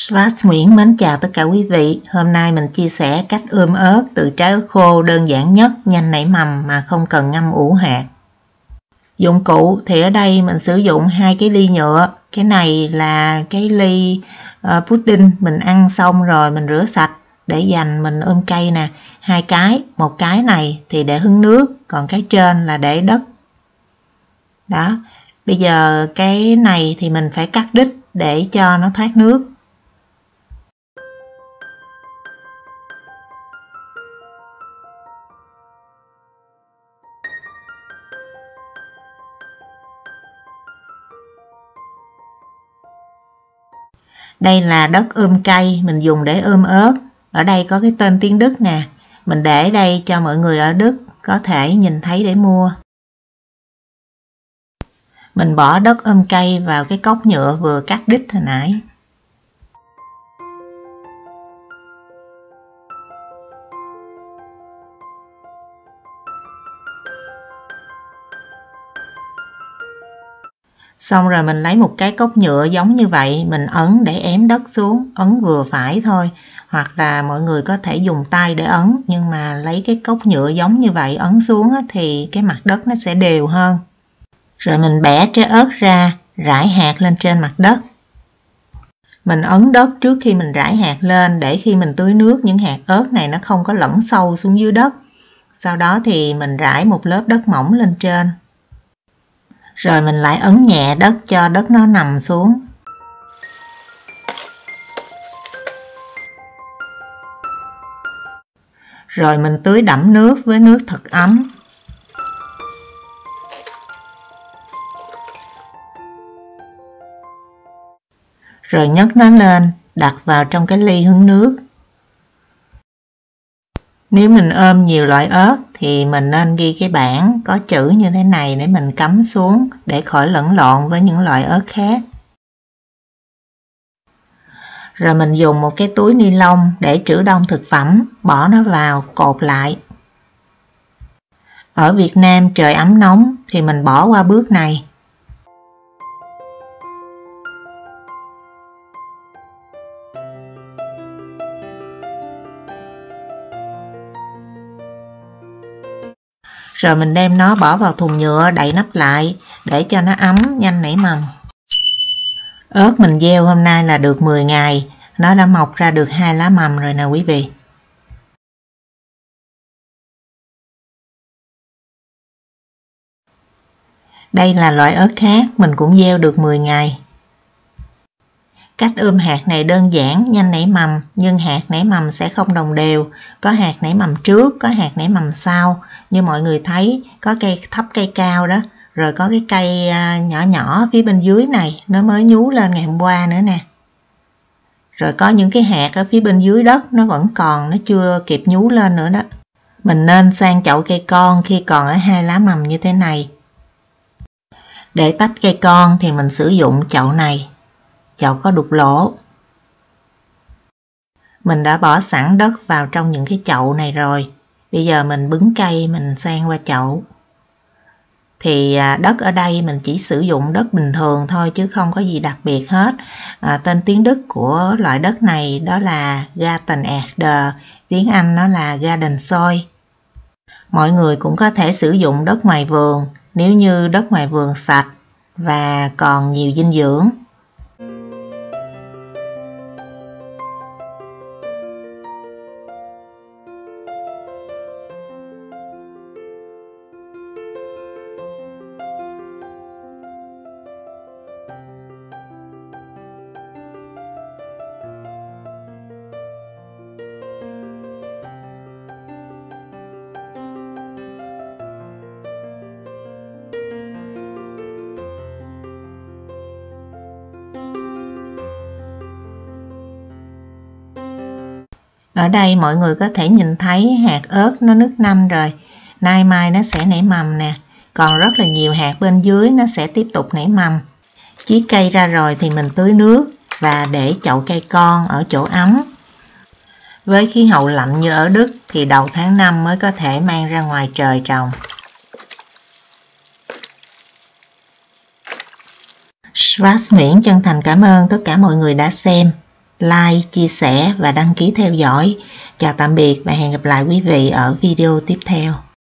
Svart Nguyễn mến chào tất cả quý vị. Hôm nay mình chia sẻ cách ươm ớt từ trái ớt khô đơn giản nhất, nhanh nảy mầm mà không cần ngâm ủ hạt. Dụng cụ thì ở đây mình sử dụng 2 cái ly nhựa. Cái này là cái ly pudding mình ăn xong rồi mình rửa sạch để dành mình ươm cây nè. 2 cái, một cái này thì để hứng nước, còn cái trên là để đất. Đó, bây giờ cái này thì mình phải cắt đít để cho nó thoát nước. Đây là đất ươm cây mình dùng để ươm ớt. Ở đây có cái tên tiếng Đức nè. Mình để đây cho mọi người ở Đức có thể nhìn thấy để mua. Mình bỏ đất ươm cây vào cái cốc nhựa vừa cắt đít hồi nãy. Xong rồi mình lấy một cái cốc nhựa giống như vậy, mình ấn để ém đất xuống, ấn vừa phải thôi. Hoặc là mọi người có thể dùng tay để ấn, nhưng mà lấy cái cốc nhựa giống như vậy ấn xuống thì cái mặt đất nó sẽ đều hơn. Rồi mình bẻ trái ớt ra, rải hạt lên trên mặt đất. Mình ấn đất trước khi mình rải hạt lên để khi mình tưới nước những hạt ớt này nó không có lẫn sâu xuống dưới đất. Sau đó thì mình rải một lớp đất mỏng lên trên. Rồi mình lại ấn nhẹ đất cho đất nó nằm xuống. Rồi mình tưới đẫm nước với nước thật ấm. Rồi nhấc nó lên, đặt vào trong cái ly hứng nước. Nếu mình ươm nhiều loại ớt thì mình nên ghi cái bảng có chữ như thế này để mình cắm xuống để khỏi lẫn lộn với những loại ớt khác. Rồi mình dùng một cái túi ni lông để trữ đông thực phẩm, bỏ nó vào, cột lại. Ở Việt Nam trời ấm nóng thì mình bỏ qua bước này. Rồi mình đem nó bỏ vào thùng nhựa đậy nắp lại để cho nó ấm, nhanh nảy mầm. Ớt mình gieo hôm nay là được 10 ngày, nó đã mọc ra được 2 lá mầm rồi nè quý vị. Đây là loại ớt khác, mình cũng gieo được 10 ngày. Cách ươm hạt này đơn giản, nhanh nảy mầm, nhưng hạt nảy mầm sẽ không đồng đều. Có hạt nảy mầm trước, có hạt nảy mầm sau. Như mọi người thấy, có cây thấp cây cao đó. Rồi có cái cây nhỏ nhỏ phía bên dưới này, nó mới nhú lên ngày hôm qua nữa nè. Rồi có những cái hạt ở phía bên dưới đất, nó vẫn còn, nó chưa kịp nhú lên nữa đó. Mình nên sang chậu cây con khi còn ở 2 lá mầm như thế này. Để tách cây con thì mình sử dụng chậu này. Chậu có đục lỗ. Mình đã bỏ sẵn đất vào trong những cái chậu này rồi. Bây giờ mình bứng cây mình sang qua chậu. Thì đất ở đây mình chỉ sử dụng đất bình thường thôi chứ không có gì đặc biệt hết. Tên tiếng Đức của loại đất này đó là Gartenerde, tiếng Anh nó là Garden Soil. Mọi người cũng có thể sử dụng đất ngoài vườn nếu như đất ngoài vườn sạch và còn nhiều dinh dưỡng. Ở đây mọi người có thể nhìn thấy hạt ớt nó nứt nanh rồi. Nay mai nó sẽ nảy mầm nè. Còn rất là nhiều hạt bên dưới nó sẽ tiếp tục nảy mầm. Chiết cây ra rồi thì mình tưới nước và để chậu cây con ở chỗ ấm. Với khí hậu lạnh như ở Đức thì đầu tháng 5 mới có thể mang ra ngoài trời trồng. Svart Nguyễn chân thành cảm ơn tất cả mọi người đã xem. like, chia sẻ và đăng ký theo dõi. Chào tạm biệt và hẹn gặp lại quý vị ở video tiếp theo.